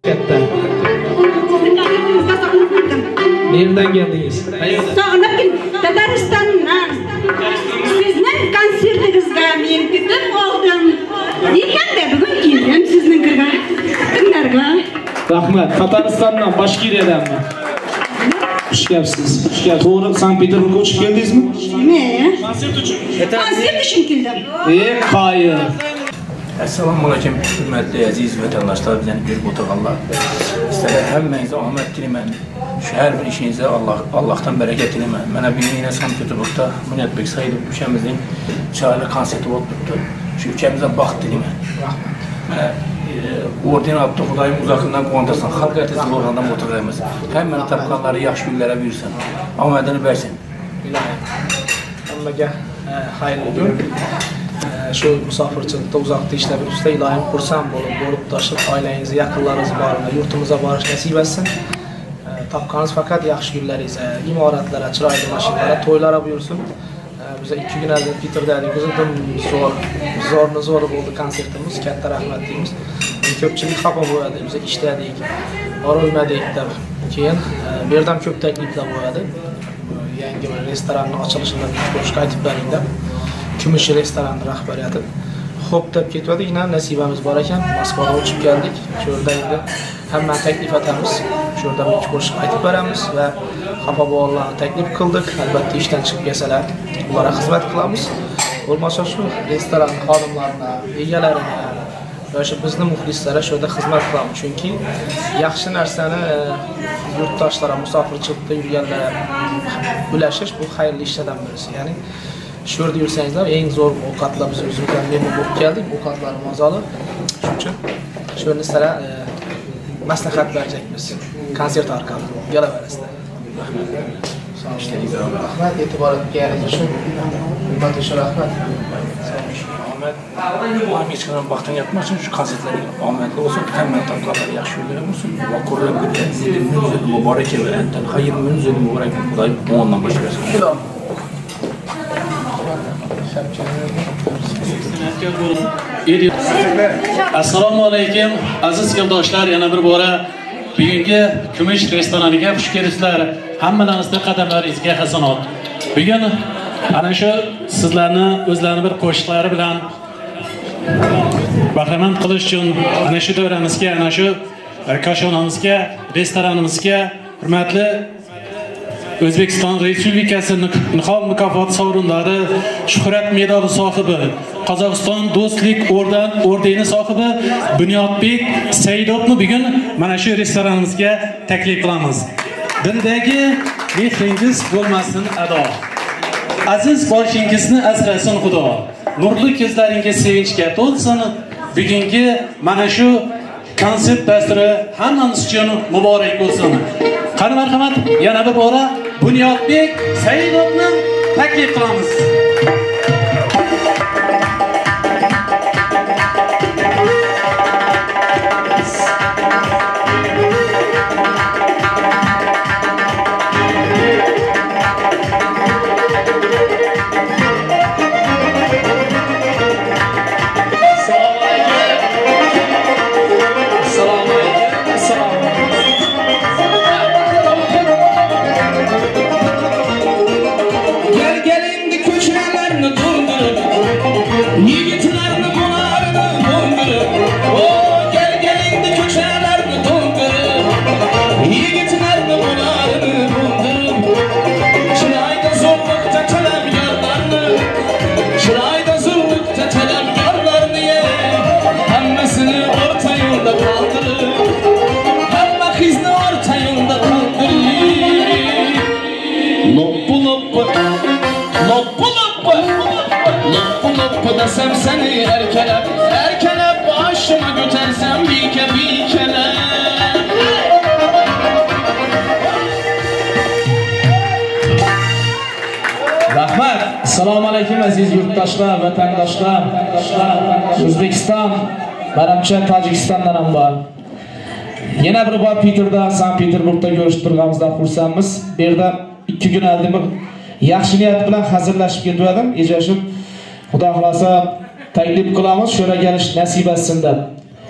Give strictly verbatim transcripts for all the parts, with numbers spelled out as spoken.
Katta. Nereden geldiniz? Sağlık Tataristan'dan. Sizden konsertinizga men ketib oldim. Nekanda bugun keldim sizning kirga. Kimlarga? Rahmat. Tataristandan, Bashkiriyadanmi? Xush kelibsiz. Xush kelibsiz. To'g'ri, Sankt-Peterburgga uchib keldingizmi? Ne? Konsert uchun. Konsert uchun keldim. Ey qayır. Assalamu alaykum hürmetli aziz vatandaşlar, bizden görüp oturganlar. Sizlere hemmenize ahmet dilemen. Şu her bir işinize Allah Allah'tan bereket dilemen. Bana bir yine Sankt-Peterburg'da Murat Bey sayılıp ülkemizin çağrı konseri oldu. Şu ülkemize bak dilemen. Bana oradan aptı Xudayım uzakından kontasın. Halk ertesi oradan oturduğumuz. Hemen tapkanları yaxşı günlere büyürsen. Ahmetini versin. İlahi. Hammaga hayırlı gün. Şu musafirchilikda uzoqda ishlab yuribsizda ilohim xursand bo'lib bo'lib tashib oilangizni yaqinlaringizni borida yurtimizga borish nasib etsin. Topganingiz faqat yaxshi kunlaringizga, imoratlarga, chiroyli mashinalarga, to'ylarga buyursin. Biz ikki kun oldin Peterda edik. O'zidan zo'r, zo'rni zo'r bo'ldi konsertimiz. Katta rahmat deymiz. Ko'pchilik xafa bo'ladi. Biz ishladik, borolmadik deb. Keyin bu yerda ham ko'p takliflar bo'ladi. Yangi bir restoranning ochilishidan ko'rishga aytib bering deb. Kumush restoran rahbariyati xo'p deb ketdi. Yine nasibamiz bor ekan. Moskvaga uchib keldik. Shu yerda endi hamma taklif etamiz. Shu yerda bir ko'rishib aytib beramiz va xafa bo'lganlarni taklif qildik. Albatta ishdan chiqib kelsalar, ularga xizmat qilamiz. Bo'lmasa shu restoran xodimlarini, egalarini va shu bizning muxlislarga shu yerda xizmat qilamiz. Chunki yaxshi narsani yurtdoshlarga, musofirchilikda yurganlarga ulashish bu xayrli ishlardan birisi. Ya'ni shu yerda yursangizlar eng zo'r ovqatlar biz o'zimizdan memnun bo'lib keldik. Ovqatlar mazali. Shuning uchun shu yerni sizlarga maslahat beracakmiz. Konsert orqali kelaverasizlar. Rahmat. Rahmat, e'tibor berganingiz uchun. Hurmat uchun rahmat. Ahmet, bu hiç kadar baktan yapmak için şu konsertleri Ahmet'le olsun, hemen tapkaları yaxşı yürüyelim olsun. Ve koruyan bir de müzik mübarek ve enten hayır müzik mübarek bu da ondan başlayasın. Assalomu alaykum aziz yo'ldoshlar, yana bir bora bugungi Kumush restoraniga xush kelibsizlar. Hammalaringizning qadamlaringizga hasanot. Bugun ana shu sizlarni o'zlarini bir qo'shiqlari bilan bahramand qilish uchun ana shu davramizga, ana shu koshonamizga, restoranimizga hurmatli O'zbekiston Respublikasi Nihol mukofoti sovrindori, Shuhrat medali sohibi, Qozog'iston Do'stlik orden ordeni sohibi Bunyodbek Saidovni bugun mana shu restoranimizga taklif qilamiz. Dildagi mehringiz bo'lmasin ado. Aziz boshingizni asrasin Xudo. Nurli ko'zlaringiz sevinchga to'lsin. Bugungi mana shu konsert dasturi hammamiz uchun muborak bo'lsin. Qani marhamat, yana bir bora Bunyodbek Saidovni taklif qilamiz. Desem seni erkelep, erkelep başıma götersem bike bikeler. Rahmat. Assalomu alaykum aziz yurtdoshlar, vatandoshlar. O'zbekiston, Baramcha, Tojikistondan ham bor. Yana bir bor Peterda, Sankt-Peterburgda ko'rishib turganimizdan xursandmiz. Bu yerda ikki kun oldin yaxshi niyat bilan hazırlashib ketdim. Ejashib Xudo xolasa taklif qilamiz, shura gelish nasib etsin deb.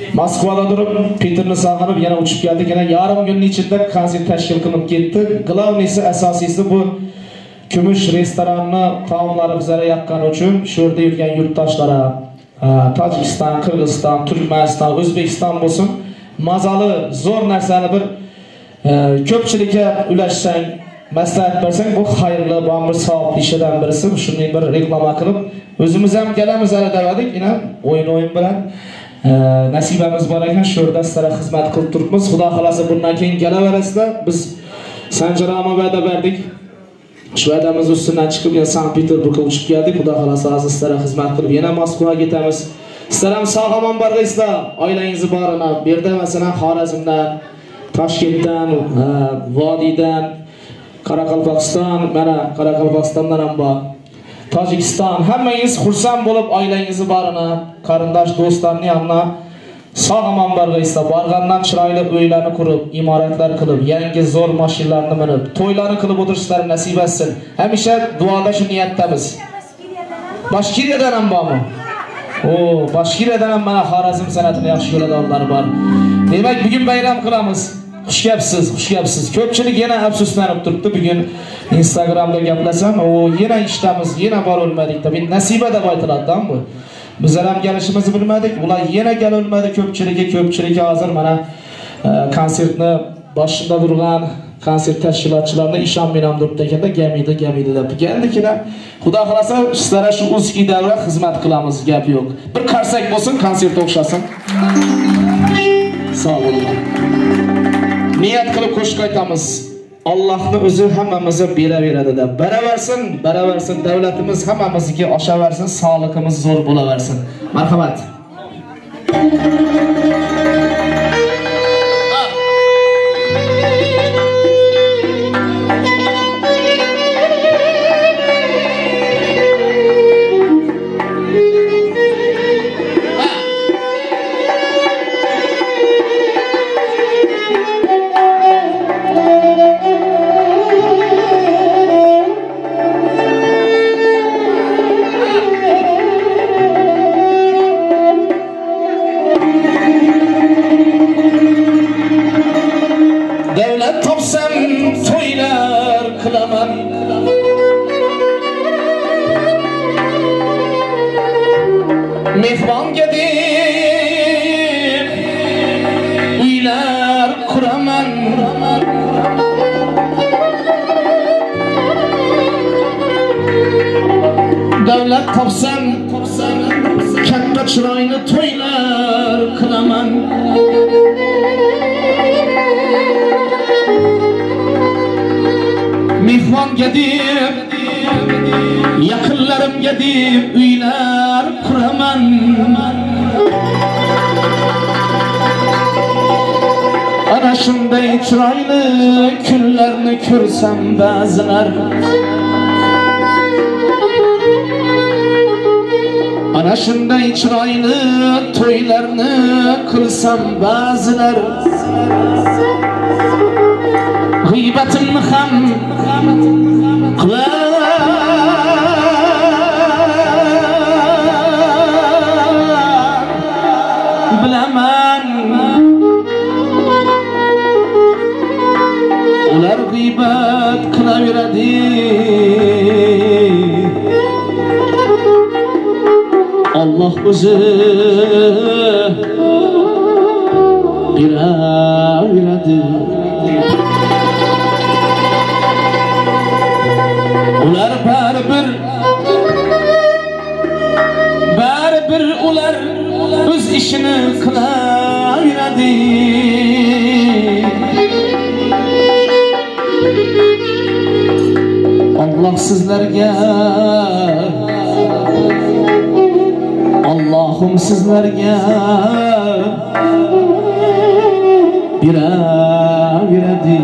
Moskvada turib, Peterni saqlanib yana uchib keldik. Yana yarim kunning ichida konsert tashkil qilib ketdi. Glavnisi asosiysi bu Kumush restoranni taomlari bizlarga yoqqani uchun shu yerda yurgan yurtdoshlara, Tojikiston, Qirg'iziston, Turkmaniston, O'zbekiston bo'lsin, mazali zo'r narsani bir ko'pchilikka ulashsang, maslahat bersang, bu xayrli, bu savob ishidan birisi. Shuni bir reklama qilib, o'zimiz ham kelamiz hali dedik, yana o'yin-o'yin bilan nasibamiz bor ekan, shu yerda sizlarga xizmat qilib turibmiz. Xudo xolasa bundan keyin kelaverasizlar. Biz Sanjarama va'da berdik. Shu va'damiz ustidan chiqib, yana Sankt-Peterburgga uchib keldik. Xudo xolasa sizlarga xizmat qilib yana Moskvaga ketamiz. Sizlar ham sog'-omon borgaysizlar, oilangizni borini. Bu yerda masalan Xorazmdan, Toshkentdan, Vodiydan, Qoraqalpog'iston, mana Qoraqalpog'istondan ham bor. Tojikiston, hammangiz xursand bo'lib oilangizni borini, qarindosh do'stlarni yanına sog'-omon borgaysizlar. Borgandan chiroyli uylarni qurib, imoratlar qilib, yangi zo'r mashinalarni minib, to'ylarni qilib o'tirishlar nasib etsin. Hamisha duoda shu niyatdamiz. Bashkiriyadan ham bormi? O, Bashkiriyadan ham mana Xorazm san'atini yaxshi ko'radiganlar bor. Demak, bugun bayram qilamiz. Xush gapsiz, xush gapsiz. Ko'pchilik yana afsuslanib turibdi. Bugun Instagramda gaplasam, o yana ishdamiz, yana bor olmadik. Tabii nasiba deb aytiladigan bu. Bizlar ham kelishimizni bilmadik. Ular yana kelolmadi ko'pchiligi, ko'pchiligi hozir mana konsertni boshida turgan konsert tashkilotchilarni ishonmay ham turibdi ekanda, gamida, gamida deb keldik-da. Xudo xolasa sizlarga shu uzki davra xizmat qilamiz, gap yo'q. Bir qarsak bo'lsin, konsert o'xshasin. Sog' bo'linglar. Niyat qilib qo'shiq aytamiz. Allohning o'zi hammamizni beraveradi deb. Baraversin, baraversin, davlatimiz hammamizga oshaversin, sog'ligimiz zo'r bo'laversin. Marhamat. Mehmon gedib uylar quraman, davlat topsam katta chiroyli to'ylar qilaman. Mehmon gedib yaqinlarimga deb uylar quraman. Ana shunday chiroyli kunlarni ko'rsam ba'zilar, ana shunday chiroyli to'ylarni qilsam ba'zilar, g'iybatimni ham qilar bilaman. Ular g'iybat qilaveradi, Alloh o'zi beraveradi. Ular baribir, baribir ular o'z ishini qilaveradi. Alloh sizlarga, Allohim sizlarga beraveradi.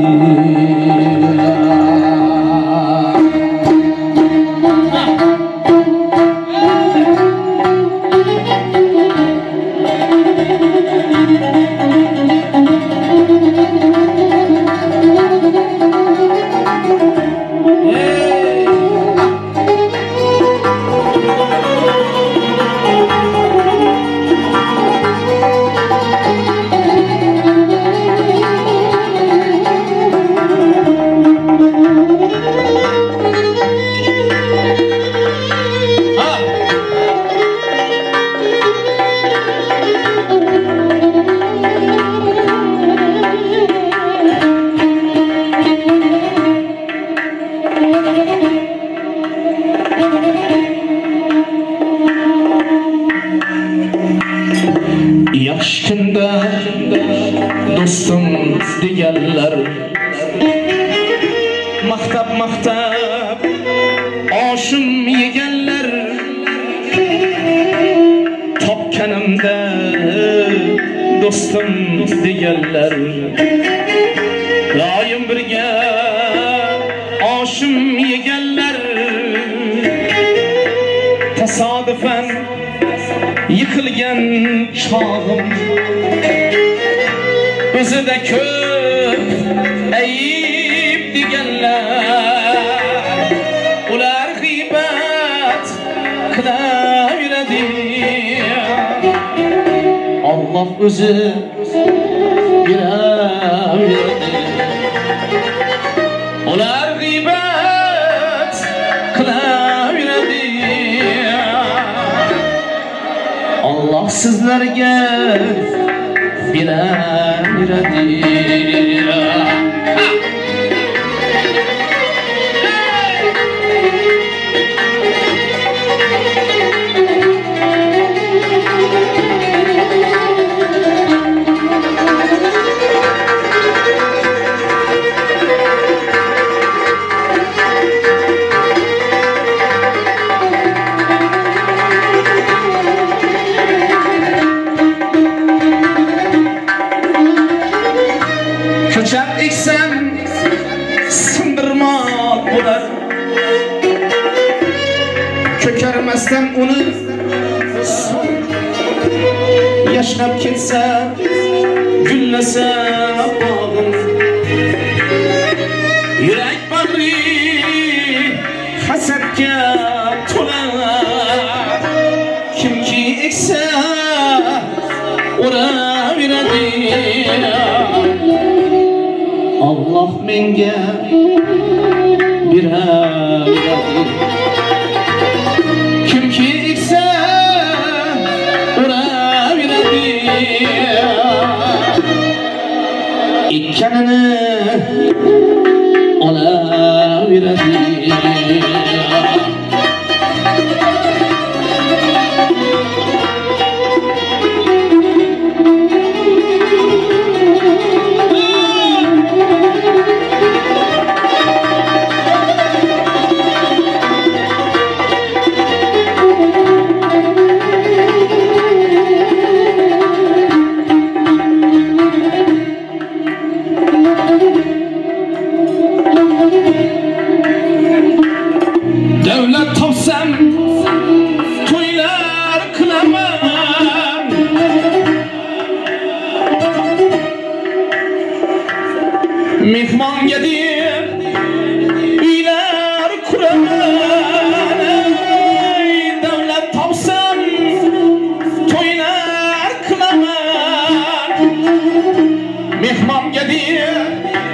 dostum deganlar maqtab maqtab oshim yeganlar topganimda dostum deganlar doim birga oshim yeganlar tasodifan yıkılgan çağım o'zida ko'p ayib deganlar ular g'iybat qilaveradi Allah o'zi beraveradi ular g'iybat qilaveradi Allah sizlarga beraveradi Köçep eksem sındırmak bular Kökermezden onu yaşnap ketse güllese bağım Yürek bağrı hasetke tolar Kim ki ekse ora veredi Allah menga beraveradi kimki eksa uraveradi ekkanini olaveradi Devlet topsam to'ylar qilaman mehmonga deb uylar quraman davlat topsam to'ylar qilaman mehmonga deb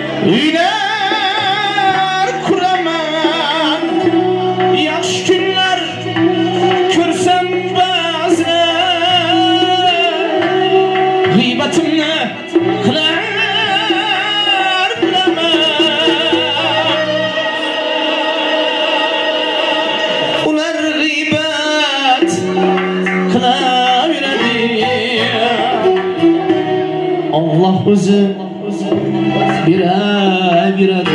uylar quraman yaxshi kunlar ko'rsam ba'zan g'iybatimni qilar bilaman ular g'iybat qilaveradi Allah o'zi beraveradi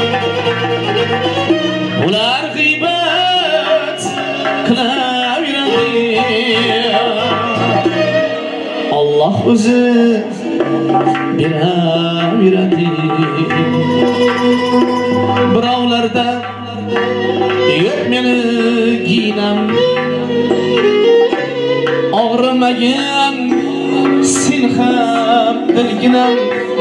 ular g'iybat qilaveradi Allah o'zi beraveradi birovlarda yo'q meni giynam og'rimagan sen ham bilginam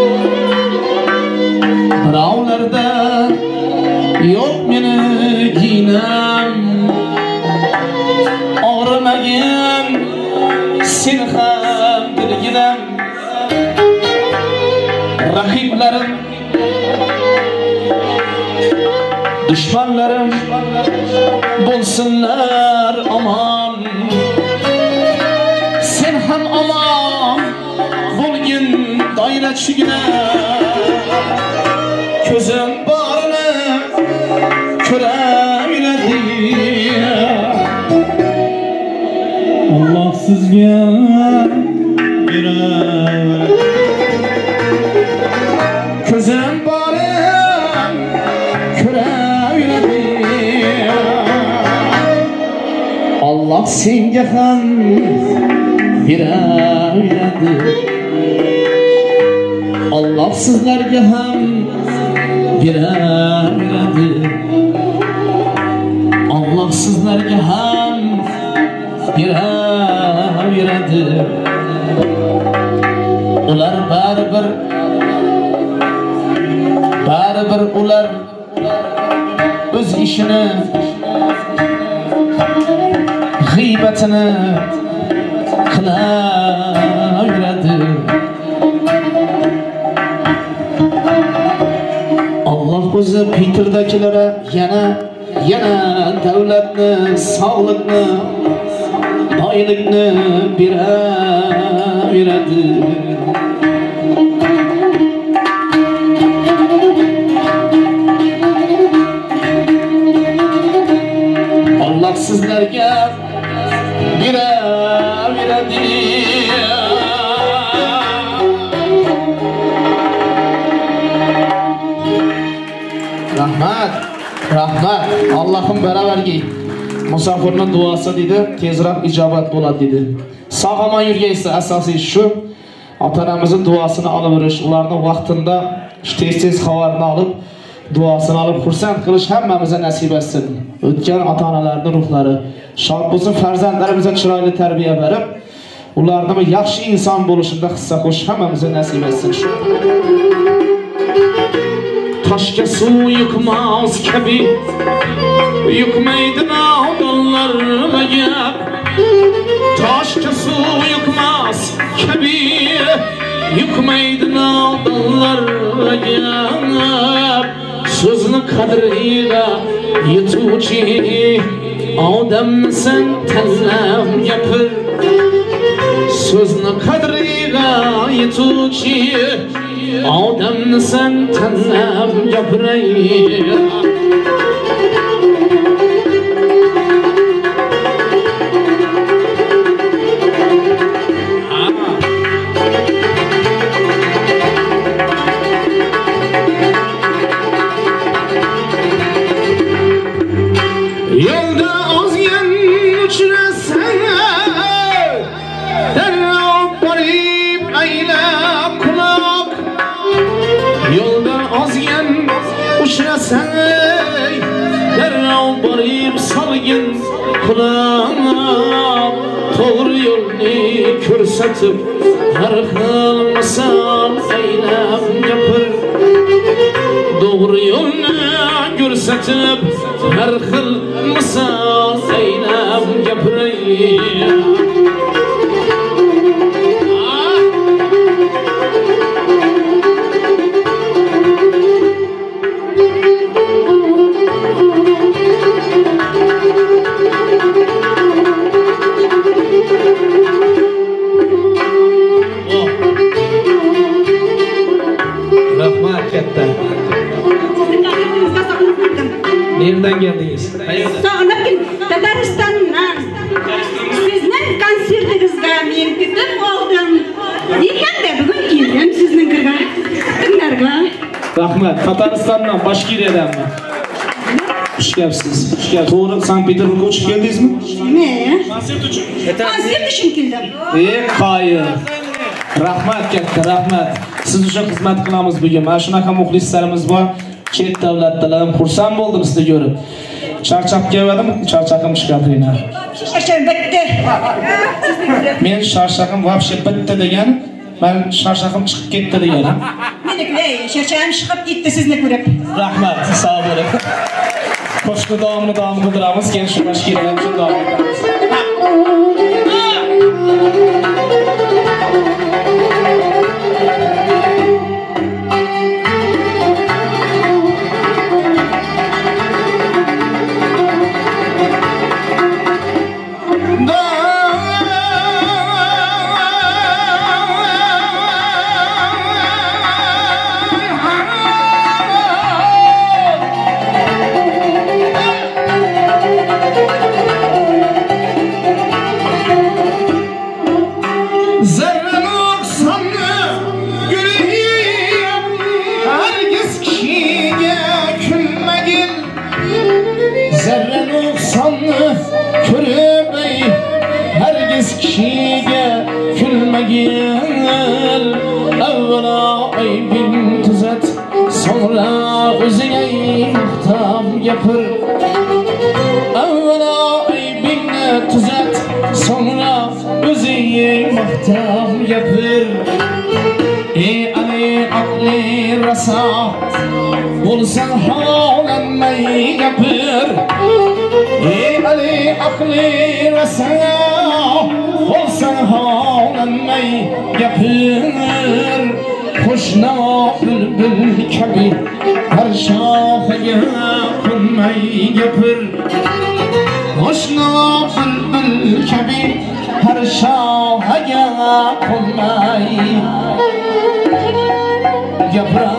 birovlarda yo'q meni giynam og'rimagan sen ham bilginam raqiblarim dushmanlarim bo'lsinlar omon sen ham omon bo'lgin doirachigina ko'zim borini ko'raveradi Allah sizga beraveradi senga ham beraveradi. Allah sizlarga ham beraveradi. Allah sizlarga ham beraveradi. Ular baribir baribir ular o'z ishini g'iybatini qilaveradi. Allah o'zi Peterdagilara yana yana davlatni, sog'likni, boylikni beraveradi. Allah sizlarga beraveradi. Rahmat, rahmat. Allohim baravargi. Musofirning duosi dedi, tezroq ijobat bo'ladi dedi. Sog'omon yurgaysa asosiy shu. Ota-onamizning duosini olib yurish, ularning vaqtida tez-tez xabarini olib, duosini olib xursand qilish hammamizga nasib etsin. O'tgan ota-onalarning ruhlari shod bo'lsin, farzandlarimizga chiroyli tarbiya berib, ularning yaxshi inson bo'lishida hissa qo'shish hammamizga nasib etsin. Taşka su yıkmaz kabi, yıkmaydı nağdallar gap. Taşka su yıkmaz kabi, yıkmaydı nağdallar gap. Sözünü kadriyle yetuvchi odam sen tanlam yapır. Sözünü kadriyle yetuvchi odamni sen tanlab gapiray. Yolda ozgan uchrasan, darrov borib aylab quloq. Yolda ozgan uchrasan, darrov borib solgin quloq. To'g'ri yo'lni ko'rsatib, har xil misol aylab gapir. Doğru yo'lni ko'rsatib, har xil misol aylab gapiray. Rahmat katta. Nereden geldiniz? Sağlıkın Tataristan'dan. Sizden konsertinizga men ketib oldim. Nekanda bugun keldim sizning kirga. Kimlarga? Rahmat. Tataristandan, Bashkiriyadanmi? Xush kelibsiz. Xush kelibsiz. To'g'ri, Sankt-Peterburgga uchib keldingizmi? Ne? Konsert uchun. Konsert uchun keldim. Ey qoyil. Rahmat katta, rahmat. Siz uchun xizmat qilamiz bugun. Mana shunaqa muxlislarimiz bor. Chet davlatlardan xursand bo'ldim sizni ko'rib. Charchab keldim, charchaqim chiqadina. Charchab bitti. Men charchaqim вообще bitti degan, men charchaqim chiqib ketdi deganim. Meniki charchaqim chiqib ketdi sizni ko'rib. Rahmat, sog' bo'ling. Qo'shni davomini davom qildiramiz, keyin shu mashkiradan uchun davom etamiz. gel. Evvela aybin tuzat, sonra özüne muhtab yapır. Evvela aybinle tuzat, sonra özüne muhtab yapır. Ey Ali akli rasa, bulsan havalanmayı yapır. Ey Ali akli rasa, bulsan havalanmayı yapır. Kuşna bülbül gibi her şahıya konmayı yapır. Kuşna bülbül gibi her şahıya konmayı yapır.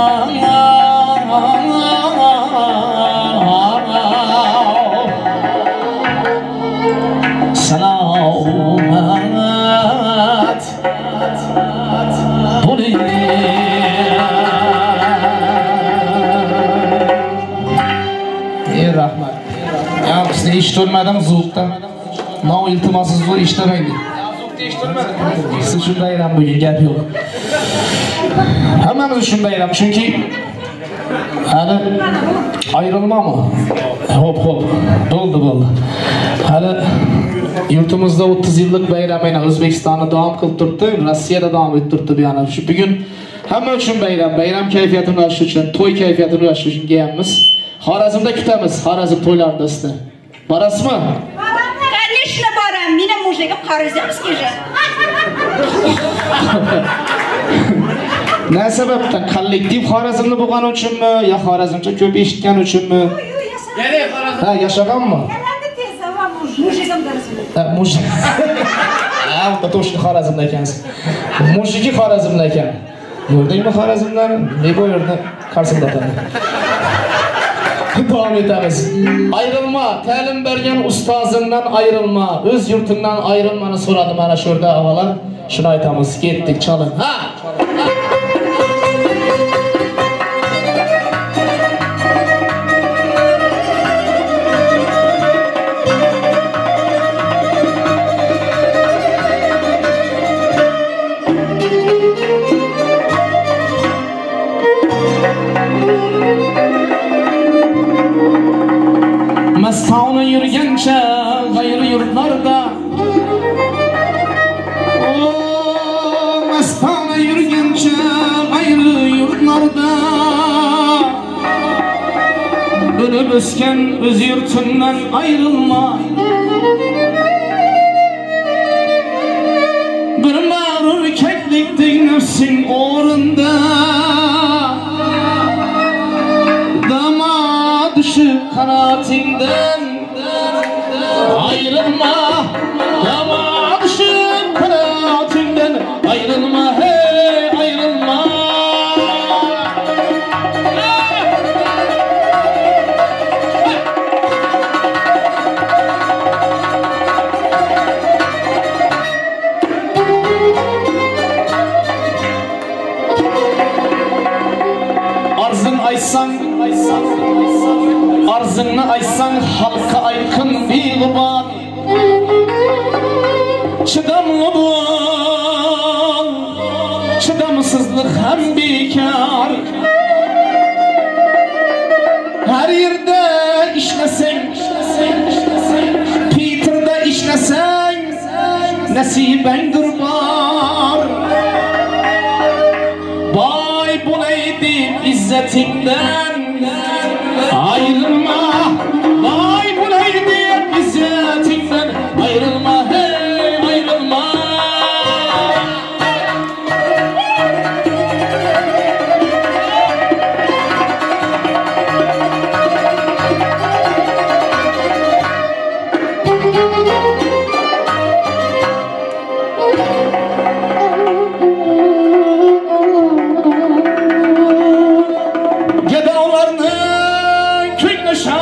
Selamat Ey rahmat. Ya işte iş durmadan zuhta. Nav iltimasız zor işlemeydi. Siz şundayım bugün gap yok. Hammamiz shundayam, chunki hali ayrılma mı? Hop hop, bo'ldi bo'ldi. Hali yurtimizda o'ttiz yillik bayramini O'zbekistonda davom qilib turibdi, Rossiyada davom etib turibdi bu yana. Shu bugun hamma uchun bayram, bayram kayfiyatini ulashish uchun, to'y kayfiyatini ulashish uchun kelganmiz. Xorazmda kutamiz, Xorazm to'ylarida sizda. Borasizmi? Конечно, boram. Meni mujligim Xorazmskiy же. Ne sebepten? Kollektiv Xorazmli bo'lgani uchunmi, yo Xorazmcha ko'p eshitgani uchunmi? Ha, yashaganmi? Mujligim darsini. Ha, mujlik. Ha, bu to'shni Xorazmda ekansiz. Mujligi Xorazmda ekan. Gördingmi Xorazmlarni? Ne bu yerda qarsillatan. Davom etamiz. Ayrılma, ta'lim bergan ustozingdan ayrılma, o'z yurtingdan ayrılmani so'radi mana shu yerda avvalar. Shuni aytamiz, ketdik, chalin. Ha! Mastona yurgancha g'ayri yurtlarda, mastona yurgancha g'ayri yurtlarda, o'lib o'sgan o'z yurtingdan ayrılma. Bir ma'rur keklikdek nafsing o'rinda, dama düşüp kanatimden ayrılma. Dama düşüp kanatimden ayrılma, hey ayrılma. Arzın aysan, arzını aysan halka aykın bir gubat. Çıdamlı bul, çıdamsızlık hem bekar. Her yerde işlesen, Peter'da işlesen, nasibendir var. Bay bulaydı izzetinden ayrılma. Bay bulaydı izzetinden ayrılma, hey ayrılma. Gedavlarını köyüne şah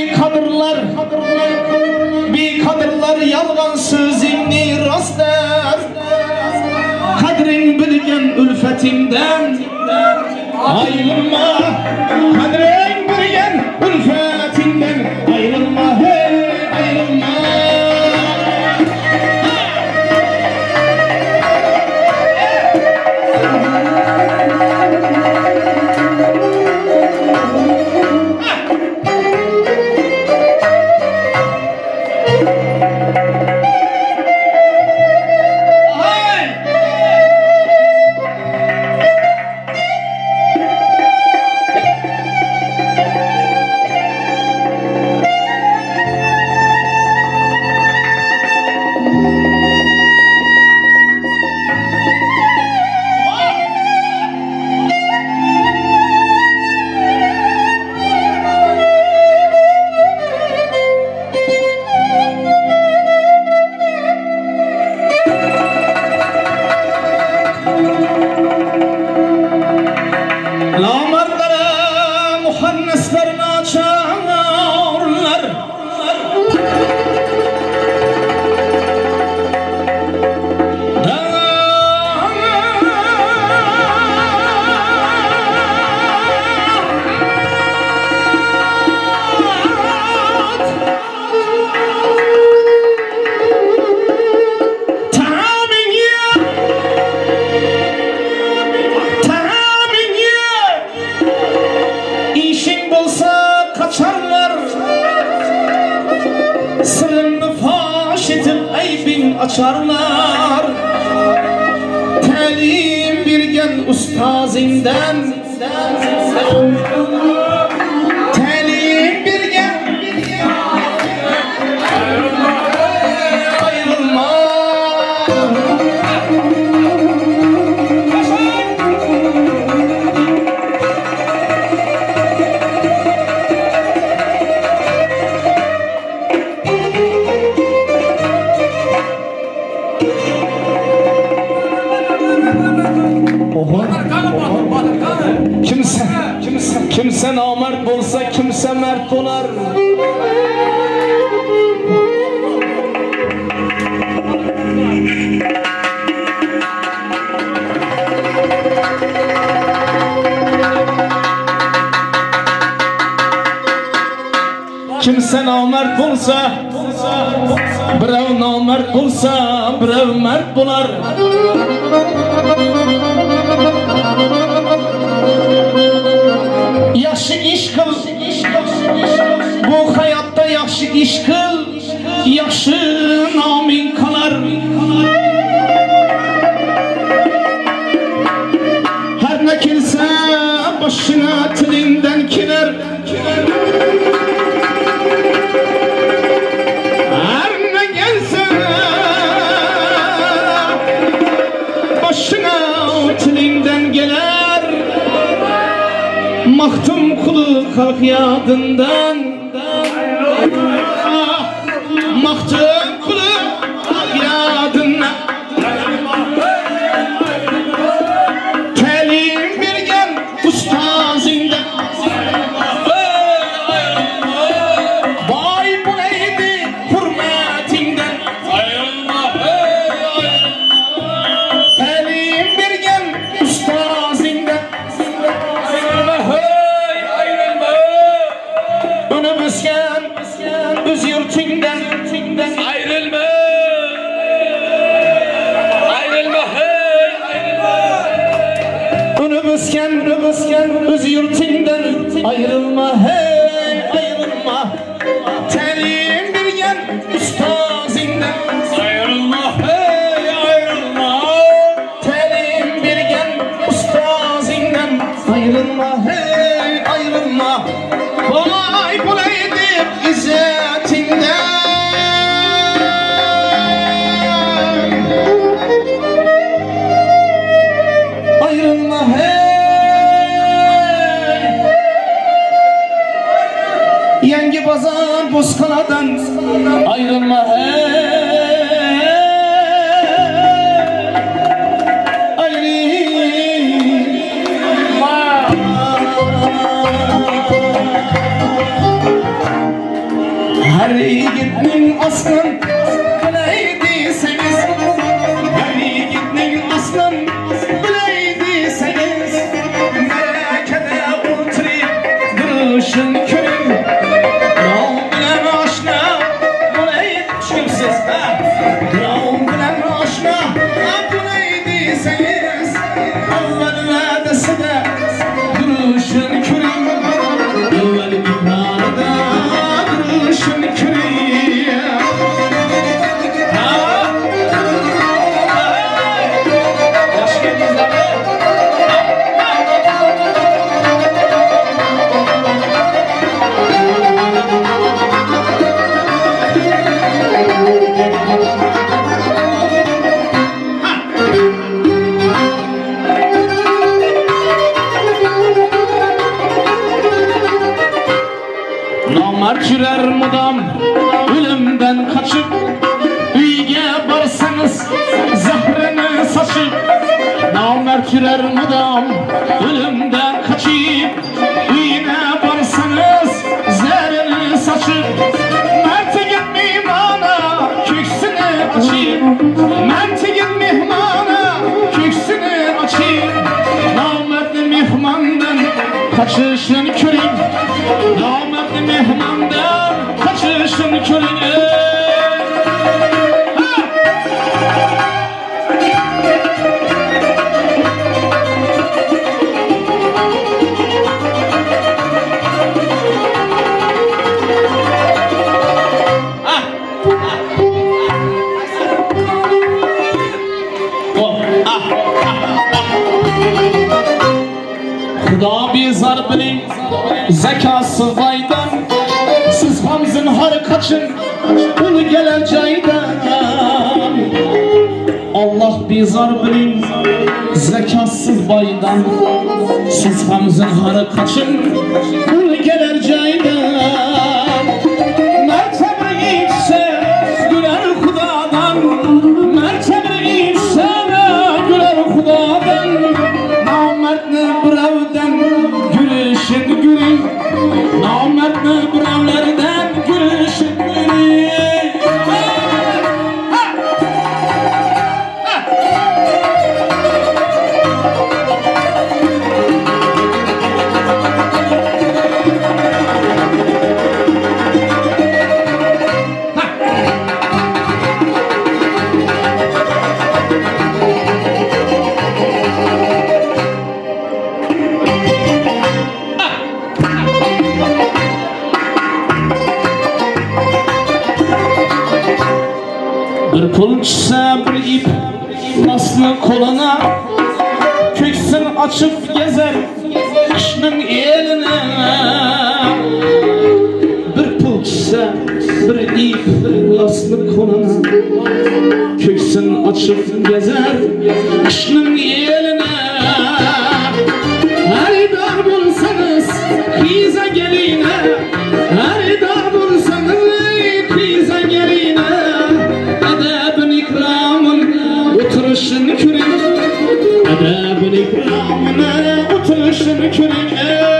bir kadırlar, bir kadırlar yalgan sözünü rast der. Kadrin bilgen ülfetinden ayrılma, kadrin bilgen ülfetinden ayrılma, hey ayrılma. Açarlar talim birgen ustazinden, talim birgen ayrılma. Kimse, kimse, kimse namert bolsa kimse mert olar. Kimse namert bolsa, birov namert bolsa, birov mert bolar. Yaxshi ish qil, bu hayotda yaxshi ish qil, yaxshi noming qolar. Har ne kelsa boshina tilingdan kelar. Har ne kelsa boshina tilingdan kelar. Mahtum kulu halk yadından, mahtum kulu halk yadından. Talim birgen ustazinden, vay bu neydi hürmetinden. Talim birgen ustazinden, öz yurtinden Ayrılma, ayrılma, hey, ayrılma. Onu büsken, onu büsken öz yurtinden ayrılma, hey ayrılma. Talim birgen ustazinden Ayrılma, hey, ayrılma. Talim birgen ustazinden ayrılma, hey ayrılma. Vay bu neydi izzetinden. Ayrılma hey. Yangi bazan bozkaladan ayrılma hey. Ayrılma. Her yigitning aslın bileydiyseniz, her yigitning aslın bileydiyseniz, merakede o'tirib duruşun ko'ring. Birov bilan oshna bo'lay tushimsiz, birov bilan oshna bo'lay desangiz, avval va'dasida duruşun ko'ring, avval iqrorida duruşun ko'ring. Namert yürer mudam ölümden kaçıp, uyga barsanız zahrını saçıp. Namert yürer mudam ölümden kaçıp, uyga barsanız zahrını saçıp. Mert'e gitmeyim ana köksünü açıp, Mert'e gitmeyim ana köksünü açıp. Namertli mihmandan kaçışın köreyim, namertli mihmandan kaçışın köreyim. Xudo bezar biling zakosiz boydan, siz ham zinhor qoching ul kelar joydan. Allah bezor biling zakosiz boydan, siz ham zinhor qoching ul kelar joydan. Martaba yetsa güler Xudodan, martaba yetsa güler Xudodan. Namertni birovdan gülüşün gülün, namertni birovlardan gülüşün gülün. Bir pul çıksa bir ip naslı koluna, köksün açıp gezer kışının eline. Bir pul çıksa bir ip naslı koluna, köksün açıp gezer kışının eline. Haydar bulsanız kıyıza geline, haydar bulsanız kıyıza geline. Adabın ikramın oturuşun körün, adabın ikramına oturuşun körün.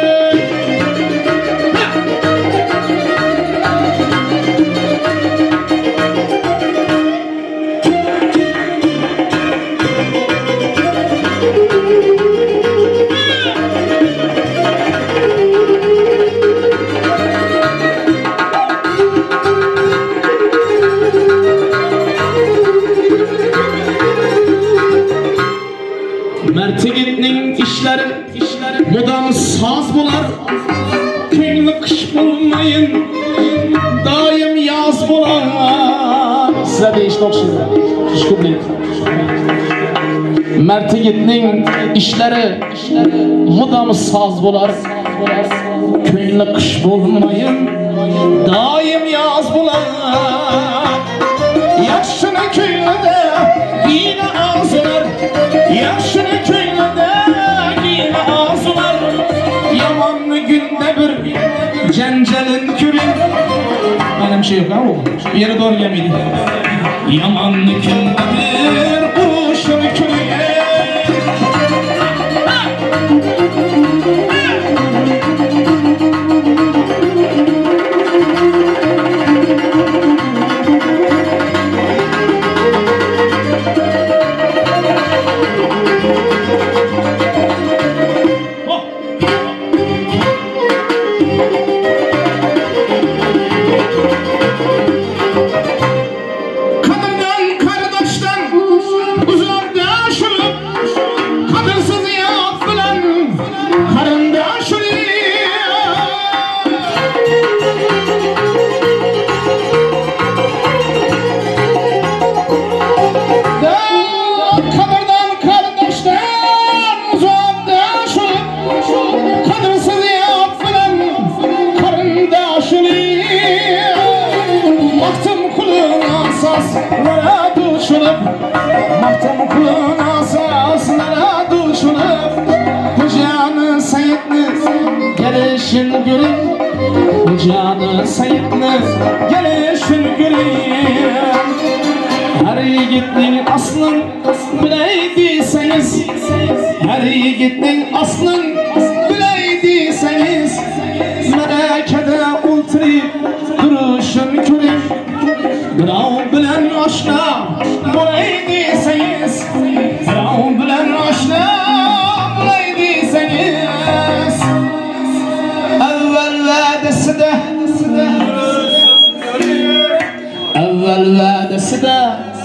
Mertigitning işleri mudam saz bular, ko'ngli qish bo'lmayin doim yoz bular. Sizlarga eshitib o'xshaydi. Xushko'rlik. Mertigitning ishlari mudam saz bular, ko'ngli qish bo'lmayin doim yoz bular. Yaxshini ko'nglida yine arzular, yaxshini ko'nglida yine arzular. Yamanni günde bir janjalin ko'ring. Benim şey yok ha o. Bir yere doğru gelmedi. Yamanni günde bir urushini ko'ring. asaslara düşürüp Mahtumukluğun asaslara düşürüp Bu canı sayıtlı gelişin görün Bu canı sayıtlı gelişin görün Her yiğitliğin aslın bileydiyseniz Her yiğitliğin aslın bileydiyseniz Melekede ultrip duruşun körün Birov bilen oshna bo'laydisangiz Birov bilen oshna bo'laydisangiz Avval va'dasida Avval va'dasida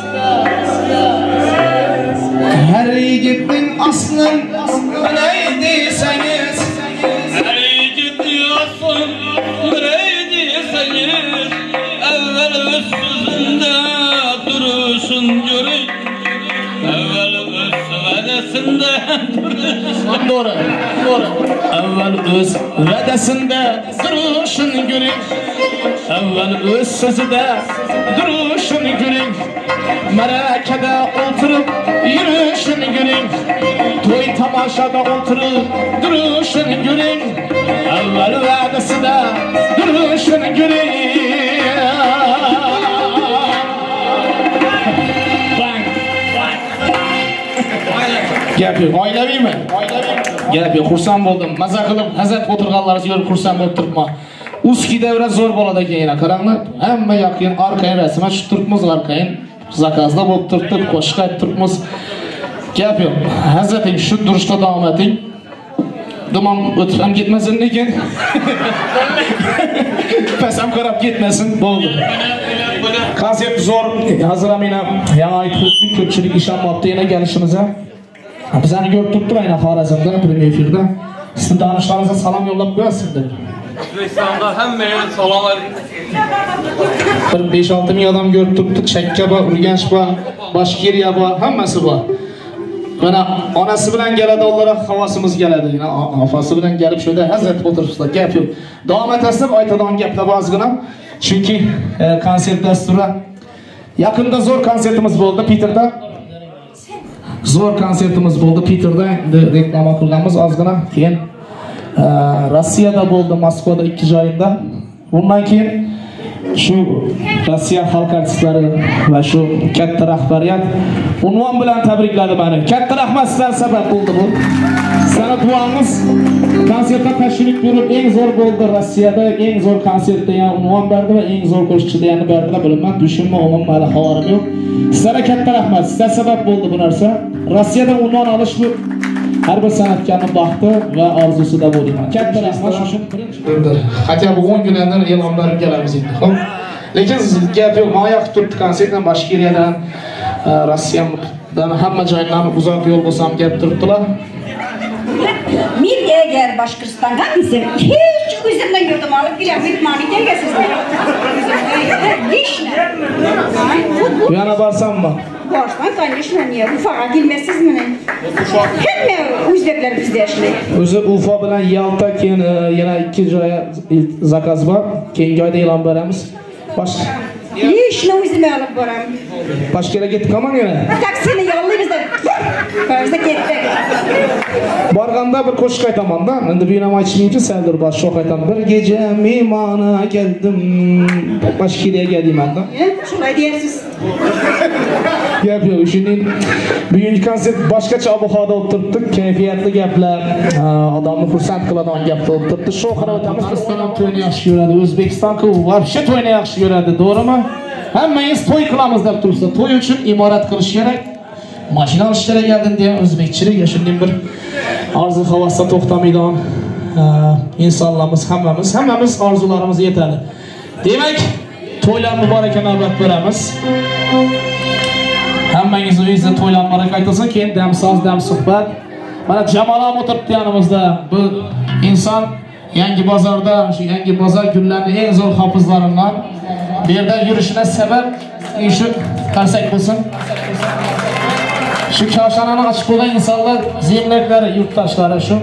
Her yigitning aslin bilaydisangiz Her yigitning aslin bilaydisangiz Avval o'z so'zida turishun görün Avval o'z va'dasida turishun Doğru, doğru Avval o'z va'dasida turishun görün Avval o'z so'zida turishun görün Marakada o'tirib yurishun görün To'y tomosada o'tirib turishun görün Avval va'dasida turishun görün Gap yo'q, oilaviymi? Gap yo'q, xursand bo'ldim. Maza qilib, hazat o'tirganlaringiz ko'rib xursand bo'lib turibman. Uski davra zo'r bo'ladi ekan yana qaranglar. Hamma yoqin orqaga rasman tushib turibmiz, orqayin zakazda bo'lib turibdi, qo'shiq aytib turibmiz. Gap yo'q. Hazating shu durishda davom eting. Dumam o'tib ham ketmasin lekin. Pasam qarab ketmasin, bo'ldi. Konsert zo'r. Hozir ham yana yana aytib o'tdik, ko'pchilik ishonmabdi yana kelishimizga. Bizani ko'rib turibdi ayna Xorazmda premyer efirda. Sizni tanishlaringizga salom yo'llab qo'yasizlar. O'zbekistonda hammaga salom alaykum. Bir besh olti ming odam ko'rib turibdi. Chakka bor, Urganch bor, Boshkiriya bor, hammasi bor. Mana onasi bilan keladi, ular havosimiz keladi. Yana opasi bilan kelib shunda hazrat o'tiribsizlar. Gap yo'q. Davom etasizlar, aytadigan gaplar ozgina. Chunki konsert dasturi yaqinda zo'r konsertimiz bo'ldi Peterda. Zo'r konsertimiz bo'ldi Peterda. Endi reklama qilganmiz ozgina. Keyin Rossiyada bo'ldi, Moskvada ikki joyda. Bundan keyin shu Rossiya xalq artistlari va shu katta rahbariyat unvon bilan tabrikladi meni. Katta rahmat sizlar sabab bo'ldi bu. Sizlar duomiz konsertga tashrif buyurib eng zo'r bo'ldi Rossiyada, eng zo'r konsert degan unvon berdi va eng zo'r qo'shiqchi deganni berdilar. Bilaman, tushunma, umuman hali xabarim yo'q. Sizlarga katta rahmat. Sizlar sabab bo'ldi bu narsa. Rossiyada unvon olish bu har bir san'atkorning baxti va orzusida bo'laman. Katta rahmat shu birinchidir. Hatto bu o'n kundan e'lonlar kelamiz endi. Xo'p. Lekin gap yo'q, moya qilib turibdi konsertdan Boshkiriyadan, Rossiyadan hamma joydan uzoq yo'l bo'lsam gap turibdilar. Men eğer Başkırstan'a gitsem hiç üzerinden yurdum alıp gideceğim. Bir maniten gelsin. Hiç ne? Yana barsam mı? Barsam, конечно, niye? Ufağa gelmezsiz mi? Hemme Uzbekler bizde yaşlıyor. O'zi Ufa bilan Yalta keyin yana ikki joyga zakaz bor. Keyingi oyda e'lon beramiz. Bosh Ishni o'zim olib boraman. Boshqaga ketib qolmang yana. Taksini yollaymiz da. Bizda ketdik. Borganda bir qo'shiq aytaman-da. Endi bu ham aytishmaychi, saldir bor sho'x aytaman. Bir kecha mehmona keldim. Boshqaga deyman-da. Shunday deysiz. Gap yo'q, shuning bugungi konsert boshqacha ob-havoda o'tiribdi, kayfiyatli gaplar, odamni xursand qiladigan gaplar o'tiribdi. Shu xona o'tamiz, O'zbekiston to'yini yaxshi ko'radi. O'zbekiston-ku вообще to'yini yaxshi ko'radi, to'g'rimi? Hammangiz to'y qilamiz deb turibsiz. To'y uchun imorat qilish kerak. Mashina olish kerak endi degan o'zbekchilik, shunday bir orzu havasda to'xtamaydigan insonlarimiz hammamiz, hammamiz orzularimiz yetadi. Demak, to'ylar muborak navbat beramiz. Hammangiz uyingizda to'ylar muborak aytilsin, keyin dam so'z, dam suhbat. Mana Jamol ham o'tiribdi yonimizda. Bu inson Yangi bozorda, shu yangi bozor kunlarining eng zo'r hofizlaridan. Bu yerda yurishina sabab shu qarsak bo'lsin. Shu koshonani ochib qo'ygan insonlar, zemlaklari, yurtdoshlari shu.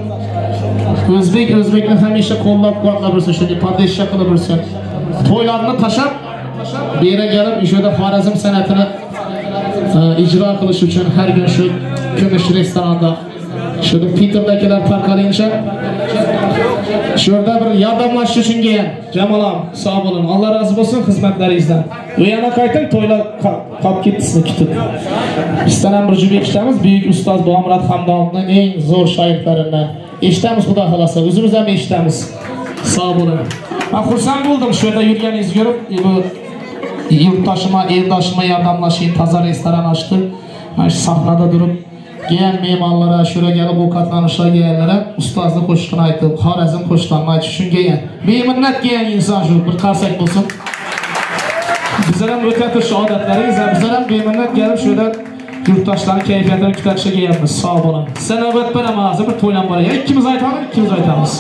O'zbek o'zbekni hamisha qo'llab-quvvatlab tursin, shunday podeshcha qilib tursin. To'ylarni tashab bir yere gelip şurada Xorazm sanatını e, icra kılış için her gün şu Gümüş restoranda şurada Peter'dakiler tarqalayınca şurada bir yardımlaş için gelin. Cemalam sağ olun. Allah razı olsun hizmetlerinizden. O yana kaytın toyla kap gittisini kitip. Bizden hem bir cübek işlemiz büyük ustaz Muhammed Hamdanov'un en zor şairlerinden. İştemiz Xudo xolasa, özümüz hem iştemiz. Sağ olun. Ben xursand oldum şurada yürüyeniz görüp bu yurttaşıma, eldaşıma yardımlaşayım, taza restoran açtı. Ben şu sahnada durup gelen memarlara, şuraya gelip bu katlanışlar gelenlere ustazlık hoşluğunu aytib, Xorazm hoşluğunu aytib üçün gelen. Memnuniyet gelen insan şu, bir karsak olsun. Bizlerden ötətir şu adetleriniz, bizlerden memnuniyet gelip şurada yurttaşların keyfiyetleri kütəkişe gelenmiz. Sağ olun. Sen növbət ben ama hazır bir toylan var ya. İkimiz aytalım, ikimiz aytamız.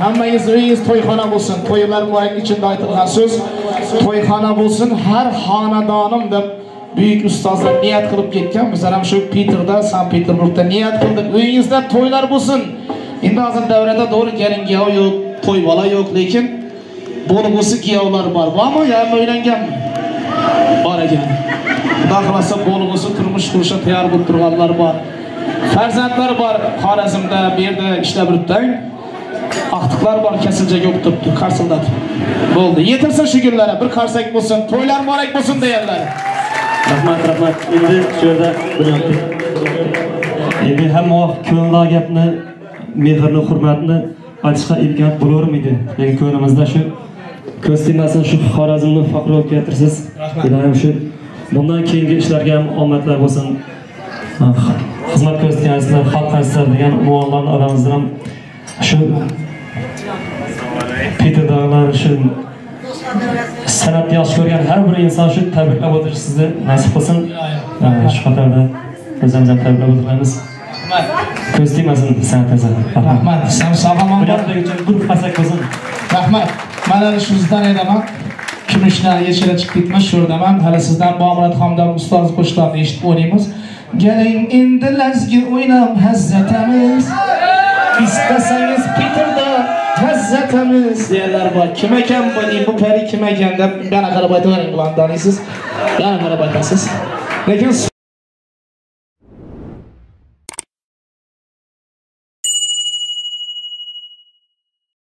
Hammangiz uyingiz to'yxona bo'lsin. To'ylar muayyan ichida aytilgan so'z to'yxona bo'lsin, har xonadonim deb büyük ustazlar niyat qilib ketgan. Bizlar ham shu Peterda, Sankt-Peterburgda niyat qildik. Uyingizda to'ylar bo'lsin. Endi hozir davrada doğru gelin giyav yo'q, to'y bola yo'q, lekin bo'lg'usi giyavlar bor. Bormi? Yarmi uylangan bor ekan. Xudo xolasa bo'lg'usi turmush qurishga tayyor bo'lib turganlar bor. Farzandlar bor. Xorazmda bu yerda ishlab yuribdi. Aqtiqlar bor, kasiljaga o'tib turibdi, qarsildatib. Bo'ldi. Yetirsin shu kunlara, bir qarsak bo'lsin, to'ylar muborak bo'lsin deganlar. Rahmat, rahmat. Endi shu yerda bilyapti. Endi hamma ko'ngil gapni, mehrni, hurmatni aytishga imkon bo'larmidi? Lekin ko'nglimizda shu kostyumasini shu Xorazmni faxr olib keltirsiz. Ilohim shu bundan keyingi ishlarga ham omadlar bo'lsin. Xizmat ko'rsatgansizlar, xalq qarsizlar degan muammolarni oramizdan ham shu Peterdagilar shu san'atni yaxshi ko'rgan har bir inson shu tabriklab o'tish sizni nasib qilsin. Shu qatorda o'zimiz ham tabriklab o'tiramiz. Kostyumasin san'atiza. Rahmat. Sen sog'lom bo'ling uchun bir qasak bo'lsin. Rahmat. Mana shu sizdan edaman. Kumushlar yechira chiqib ketmas sho'rdaman. Hali sizdan Bomurod Hamdam ustoz qo'shiqlarini eshitib o'ynaymiz. Galing endi lazgi o'ynab hazzatamiz. İstesangiz Peterda hazzatamiz deyarlar bor. Kim ekan bu? Bu pari kim ekan deb yana qarab aytavering bularni taniysiz. Yana qarab aytasiz. Lekin